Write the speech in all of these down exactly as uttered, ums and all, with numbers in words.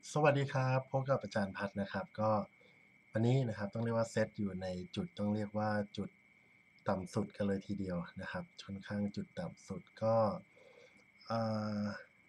สวัสดีครับพบกับอาจารย์พัดนะครับก็วันนี้นะครับต้องเรียกว่าเซตอยู่ในจุดต้องเรียกว่าจุดต่ำสุดกันเลยทีเดียวนะครับค่อนข้างจุดต่ำสุดก็เอ่อ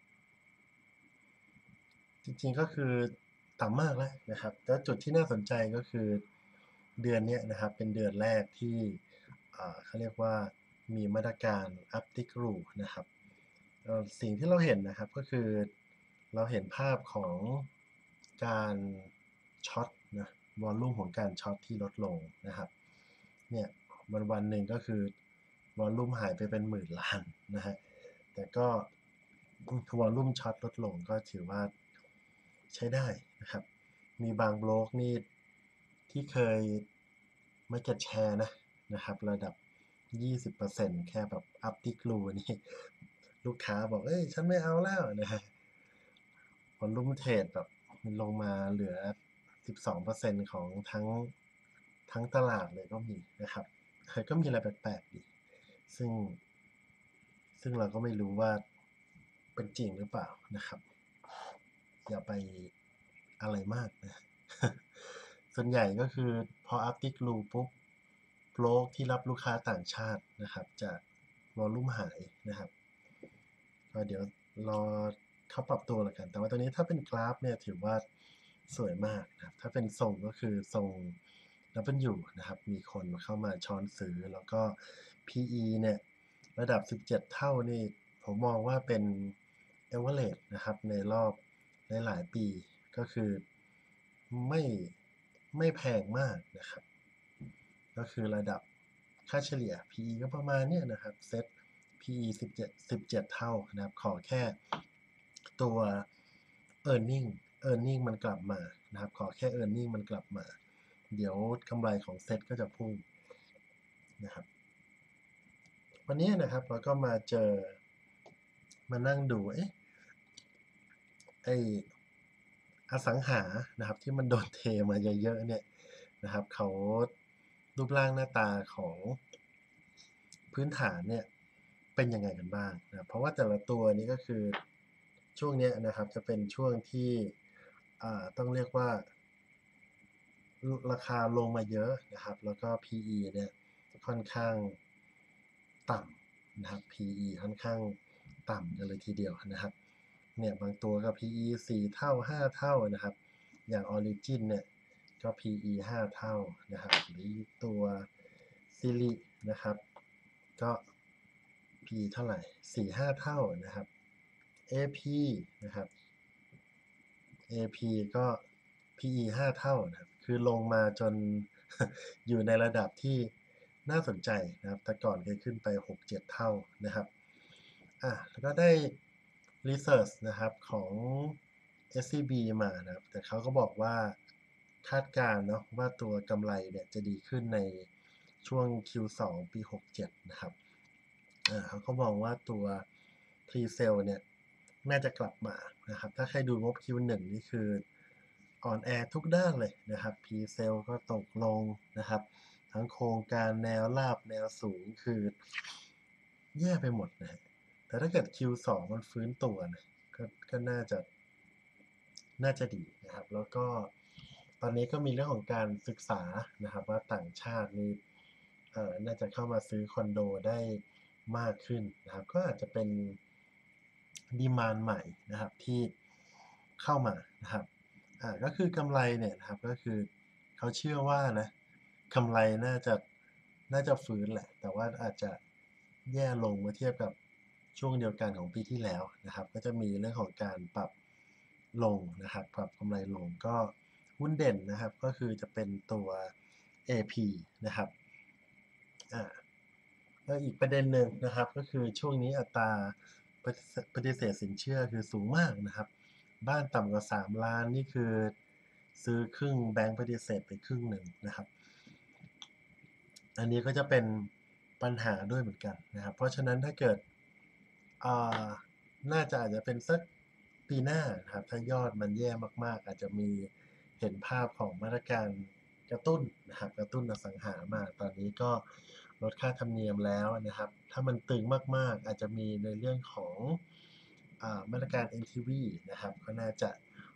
จริงๆก็คือต่ำมากแล้วนะครับแล้วจุดที่น่าสนใจก็คือเดือนเนี้ยนะครับเป็นเดือนแรกที่เอ่อเขาเรียกว่ามีมาตรการ up tick rule นะครับเอ่อสิ่งที่เราเห็นนะครับก็คือเราเห็นภาพของการช็อตนะวอลลุ่มของการช็อตที่ลดลงนะครับเนี่ยวันวันหนึ่งก็คือวอลลุ่มหายไปเป็นหมื่นล้านนะฮะแต่ก็วอลลุ่มช็อตลดลงก็ถือว่าใช้ได้นะครับมีบางบล็อกนี่ที่เคยไม่เก็ตแชร์นะนะครับระดับยี่สิบเปอร์เซ็นต์แค่แบบอัพที่กลูนี่ลูกค้าบอกเอ้ยฉันไม่เอาแล้วนะฮะวอลลุ่มเทรดแบบมันลงมาเหลือสิบสองเปอร์เซ็นต์ของทั้งทั้งตลาดเลยก็มีนะครับก็มีอะไรแปลกๆดีซึ่งซึ่งเราก็ไม่รู้ว่าเป็นจริงหรือเปล่านะครับอย่าไปอะไรมากนะส่วนใหญ่ก็คือพออัพติกรูปุ๊บโบรกที่รับลูกค้าต่างชาตินะครับจะวอลลุ่มหายนะครับก็เดี๋ยวรอเขาปรับตัวแล้วกันแต่ว่าตอนนี้ถ้าเป็นกราฟเนี่ยถือว่าสวยมากนะครับถ้าเป็นทรงก็คือทรง ดับเบิลยู นะครับมีคนเข้ามาช้อนซื้อแล้วก็ พี อี เนี่ยระดับสิบเจ็ดเท่านี่ผมมองว่าเป็น average นะครับในรอบหลายๆปีก็คือไม่ไม่แพงมากนะครับก็คือระดับค่าเฉลี่ย พี อี ก็ประมาณเนี้ยนะครับเซ็ต พี อี สิบเจ็ด สิบเจ็ดเท่านะครับขอแค่ตัว earning earning มันกลับมานะครับขอแค่ earning มันกลับมาเดี๋ยวกำไรของเซ็ตก็จะพุ่งนะครับวันนี้นะครับเราก็มาเจอมานั่งดูเอ๊ะไออสังหานะครับที่มันโดนเทมาเยอะๆเนี่ยนะครับเขารูปร่างหน้าตาของพื้นฐานเนี่ยเป็นยังไงกันบ้างนะเพราะว่าแต่ละตัวนี้ก็คือช่วงนี้นะครับจะเป็นช่วงที่ต้องเรียกว่าราคาลงมาเยอะนะครับแล้วก็ พี อี เนี่ยค่อนข้างต่ำนะครับ พี อี ค่อนข้างต่ำกันเลยทีเดียวนะครับเนี่ยบางตัวก็ พี อี สี่เท่าห้าเท่านะครับอย่าง Origin เนี่ยก็ พี อี ห้าเท่านะครับหรือตัว Siri นะครับก็ พี เท่าไหร่สี่ห้าเท่านะครับ เอ พี นะครับ เอ พี ก็ พี อี ห้าเท่านะครับคือลงมาจน อยู่ในระดับที่น่าสนใจนะครับแต่ก่อนเคยขึ้นไปหกถึงเจ็ดเท่านะครับอ่ะแล้วก็ได้ research นะครับของ เอส ซี บี มานะครับแต่เขาก็บอกว่าคาดการณ์เนาะว่าตัวกำไรเนี่ยจะดีขึ้นในช่วง คิว ทู ปีหกสิบเจ็ดนะครับอ่าเขาก็มองว่าตัว pre-sale เนี่ยน่าจะกลับมานะครับถ้าใครดูงบ คิว วัน นี่คืออ่อนแอทุกด้านเลยนะครับ pre-sale ก็ตกลงนะครับทั้งโครงการแนวราบแนวสูงคือแย่ไปหมดนะแต่ถ้าเกิด คิว ทู มันฟื้นตัวนะก็ก็น่าจะน่าจะดีนะครับแล้วก็ตอนนี้ก็มีเรื่องของการศึกษานะครับว่าต่างชาตินี่เอ่อน่าจะเข้ามาซื้อคอนโดได้มากขึ้นนะครับก็อาจจะเป็นดีมานด์ใหม่นะครับที่เข้ามานะครับอ่าก็คือกำไรเนี่ยนะครับก็คือเขาเชื่อว่านะกำไรน่าจะน่าจะฟื้นแหละแต่ว่าอาจจะแย่ลงเมื่อเทียบกับช่วงเดียวกันของปีที่แล้วนะครับก็จะมีเรื่องของการปรับลงนะครับปรับกำไรลงก็หุ้นเด่นนะครับก็คือจะเป็นตัว เอ พี นะครับอ่า แล้วอีกประเด็นหนึ่งนะครับก็คือช่วงนี้อัตราปฏิเสธสินเชื่อคือสูงมากนะครับบ้านต่ำกว่าสามล้านนี่คือซื้อครึ่งแบงก์ปฏิเสธไปครึ่งหนึ่งนะครับอันนี้ก็จะเป็นปัญหาด้วยเหมือนกันนะครับเพราะฉะนั้นถ้าเกิดอ่าน่าจะอาจจะเป็นสักปีหน้านะครับถ้ายอดมันแย่มากๆอาจจะมีเห็นภาพของมาตรการกระตุ้นนะครับกระตุ้นอสังหามาตอนนี้ก็ลดค่าธรรมเนียมแล้วนะครับถ้ามันตึงมากๆอาจจะมีในเรื่องของอ่ามาตรการ เอ็น ที วี นะครับก็น่าจะ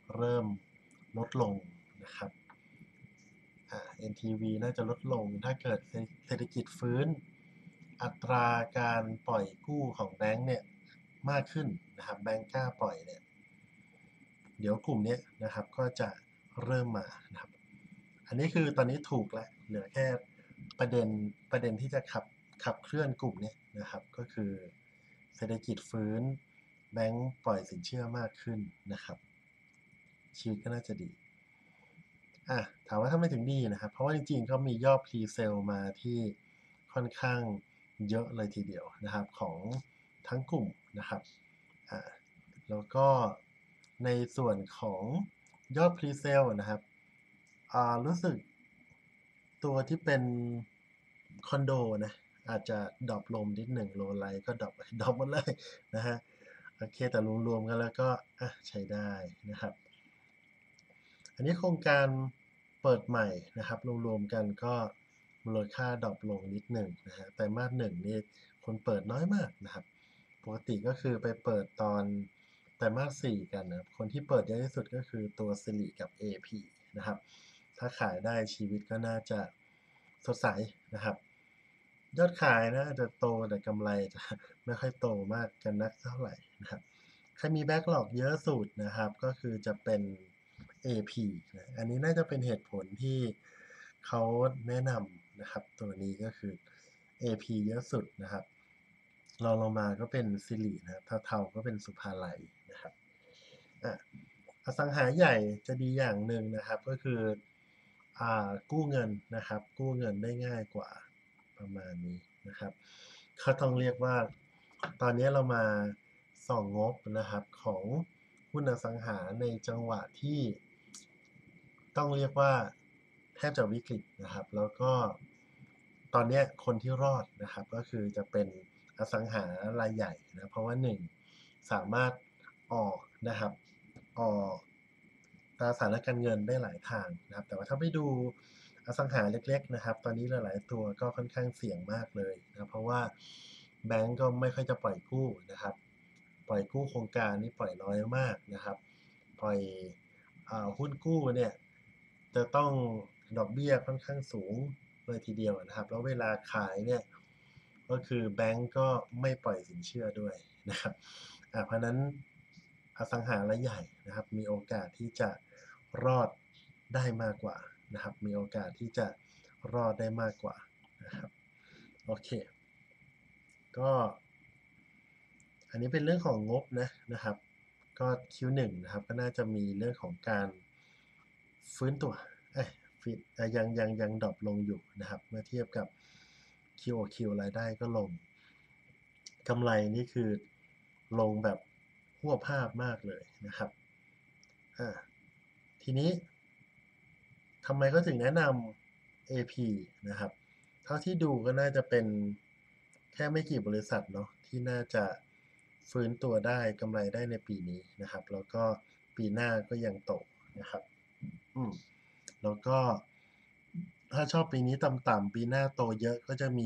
เริ่มลดลงนะครับอ่า เอ็น ที วี น่าจะลดลงถ้าเกิดเศรษฐกิจฟื้นอัตราการปล่อยกู้ของแบงก์เนี่ยมากขึ้นนะครับแบงก์กล้าปล่อยเนี่ยเดี๋ยวกลุ่มนี้นะครับก็จะเริ่มมานะครับอันนี้คือตอนนี้ถูกแล้วเหลือแค่ประเด็นประเด็นที่จะขับขับเคลื่อนกลุ่มนี้นะครับก็คือเศรษฐกิจฟื้นแบงก์ปล่อยสินเชื่อมากขึ้นนะครับชีวิตก็น่าจะดีอ่ะถามว่าทำไมถึงดีนะครับเพราะว่าจริงๆก็มียอดพรีเซลมาที่ค่อนข้างเยอะเลยทีเดียวนะครับของทั้งกลุ่มนะครับอ่าแล้วก็ในส่วนของยอดพรีเซลนะครับอ่ารู้สึกตัวที่เป็นคอนโดนะอาจจะดรอปลงนิดหนึ่งโลไลท์ก็ดรอปดรอปหมดเลยนะฮะโอเคแต่รวมๆกันแล้วก็อ่ะใช้ได้นะครับอันนี้โครงการเปิดใหม่นะครับรวมๆกันก็มูลค่าดรอปลงนิดหนึ่งนะฮะไตรมาสหนึ่งนี่คนเปิดน้อยมากนะครับปกติก็คือไปเปิดตอนไตรมาสสี่กันนะคนที่เปิดเยอะที่สุดก็คือตัวสิริกับ เอ พี นะครับถ้าขายได้ชีวิตก็น่าจะสดใสนะครับยอดขายนะอาจจะโตแต่กำไรจะไม่ค่อยโตมากกันนักเท่าไหร่นะครับใครมีแบ็กหลอกเยอะสุดนะครับก็คือจะเป็น เอ พี นะอันนี้น่าจะเป็นเหตุผลที่เขาแนะนำนะครับตัวนี้ก็คือ เอ พี เยอะสุดนะครับรองลงมาก็เป็นสิรินะครับเทาๆก็เป็นสุภาลัยนะครับอ่ะอสังหาใหญ่จะดีอย่างหนึ่งนะครับก็คืออ่ากู้เงินนะครับกู้เงินได้ง่ายกว่าประมาณนี้นะครับเขาต้องเรียกว่าตอนนี้เรามาส่องงบนะครับของหุ้นอสังหาในจังหวะที่ต้องเรียกว่าแทบจะวิกฤตนะครับแล้วก็ตอนนี้คนที่รอดนะครับก็คือจะเป็นอสังหารายใหญ่นะเพราะว่าหนึ่งสามารถออกนะครับออกตราสารการเงินได้หลายทางนะครับแต่ว่าถ้าไปดูอสังหาเล็กๆนะครับตอนนี้หลายๆตัวก็ค่อนข้างเสี่ยงมากเลยนะเพราะว่าแบงก์ก็ไม่ค่อยจะปล่อยกู้นะครับปล่อยกู้โครงการนี่ปล่อยน้อยมากนะครับปล่อยอ่าหุ้นกู้เนี่ยจะต้องดอกเบี้ยค่อนข้างสูงเลยทีเดียวนะครับแล้วเวลาขายเนี่ยก็คือแบงก์ก็ไม่ปล่อยสินเชื่อด้วยนะครับอ่าเพราะนั้นอสังหารายใหญ่นะครับมีโอกาสที่จะรอดได้มากกว่านะครับมีโอกาสที่จะรอดได้มากกว่านะครับโอเคก็อันนี้เป็นเรื่องของงบนะนะครับก็ คิว หนึ่ง นะครับก็น่าจะมีเรื่องของการฟื้นตัวเอ้ยฟิตยังยังยังดรอปลงอยู่นะครับเมื่อเทียบกับ คิว โอ คิว รายได้ก็ลงกำไรนี่คือลงแบบหวบภาพมากเลยนะครับอ่าทีนี้ทำไมเขาถึงแนะนำ เอ พี นะครับเท่าที่ดูก็น่าจะเป็นแค่ไม่กี่บริษัทเนาะที่น่าจะฟื้นตัวได้กำไรได้ในปีนี้นะครับแล้วก็ปีหน้าก็ยังโตนะครับอืมแล้วก็ถ้าชอบปีนี้ต่ำๆปีหน้าโตเยอะก็จะมี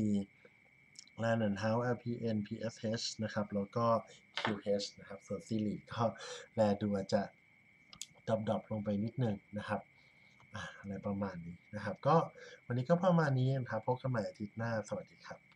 Land and House แอล พี เอ็น พี เอส เอช นะครับแล้วก็ คิว เอช นะครับส่วนซีรีก็แลดูอาจจะดรอปๆลงไปนิดหนึ่งนะครับอ่าอะไรประมาณนี้นะครับก็วันนี้ก็ประมาณนี้นะครับพบกันใหม่อาทิตย์หน้าสวัสดีครับ